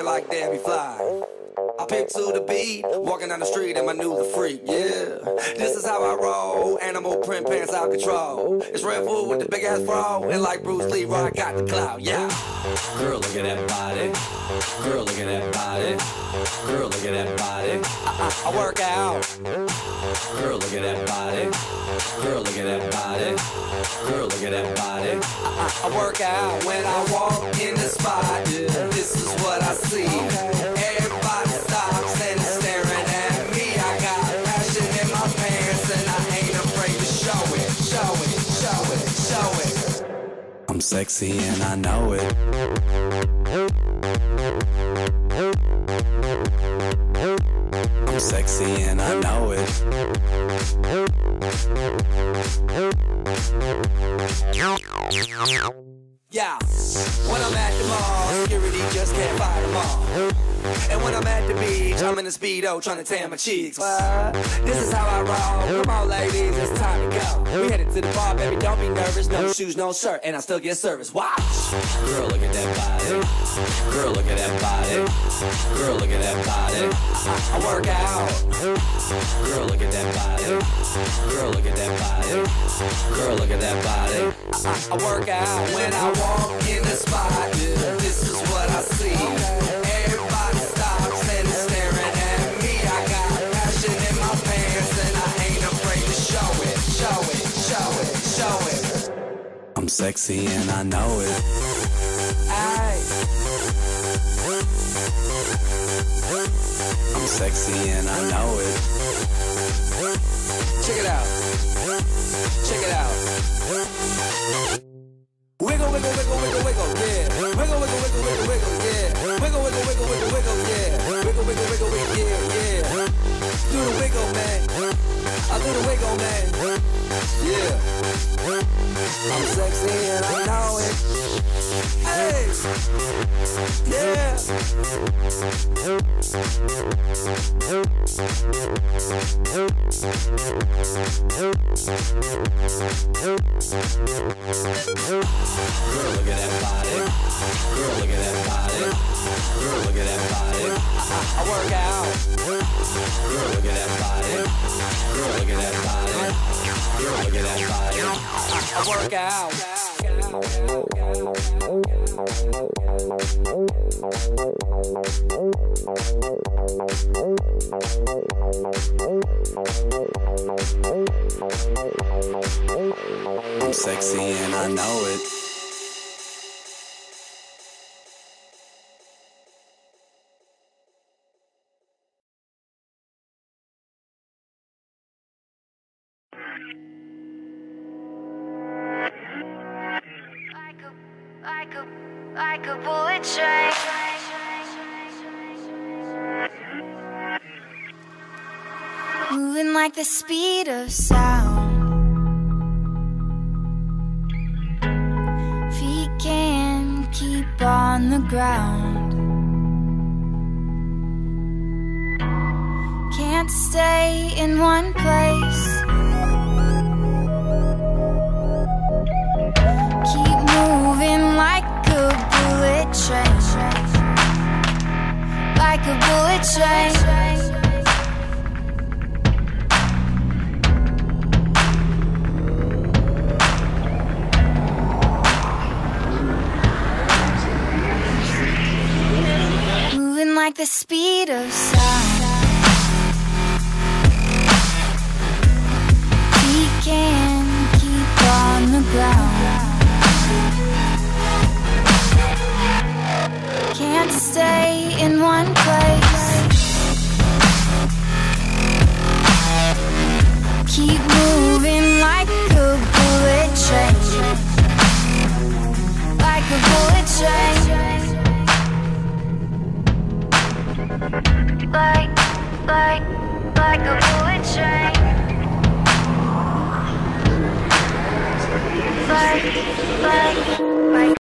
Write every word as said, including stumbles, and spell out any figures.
looking like Debbie Fly. I pick to the beat, walking down the street in my new the freak, yeah. This is how I roll, animal print pants out control. It's Red Bull with the big ass bro, and like Bruce Lee, I got the clout, yeah. Girl, look at that body. Girl, look at that body. Girl, look at that body. I, I, I work out. Girl, look at that body. Girl, look at that body. Girl, look at that body. I, I, I work out when I walk in the spot. This is what I see. Everybody stops and is staring at me. I got passion in my pants and I ain't afraid to show it, show it, show it, show it. I'm sexy and I know it. I'm sexy and I know it. Yeah, when I'm at the mall, security just can't fight them all. And when I'm at the beach, I'm in a Speedo trying to tan my cheeks. What? This is how I roll. Come on, ladies, it's time to go. We headed to the bar, baby, don't be nervous. No shoes, no shirt, and I still get service. Watch. Girl, look at that body. Girl, look at that body. Girl, look at that body. I, I work out. Girl, look at that body. Girl, look at that body. Girl, look at that body. I, I, I work out when I walk in the spot. This is what I see. Everybody stops and is staring at me. I got passion in my pants and I ain't afraid to show it, show it, show it, show it. I'm sexy and I know it. Aye. I'm sexy and I know it. Check it out. Check it out. Wiggle, wiggle, wiggle, wiggle, wiggle, yeah. Wiggle, wiggle, wiggle, wiggle, wiggle, yeah. Wiggle, wiggle, wiggle, wiggle, wiggle, yeah. Wiggle, wiggle, wiggle, wiggle, yeah, yeah. Do the wiggle, man. I do the wiggle, man. Yeah. I'm sexy and I know it. Hey. Yeah. Girl, look at that body. Girl, look at that body. Girl, look at that body. I, I work out. Girl, look at that body. Girl, look at that body. Girl, look at that body. I, I work out. I'm sexy and I know it. Like a, like a bullet train. Moving like the speed of sound. Feet can't keep on the ground. Can't stay in one place. Keep moving like a bullet train. Like a bullet train. Moving like the speed of sound. We can keep on the ground. Can't stay in one place. Keep moving like a bullet train. Like a bullet train. Like, like, like a bullet train. Like, like, like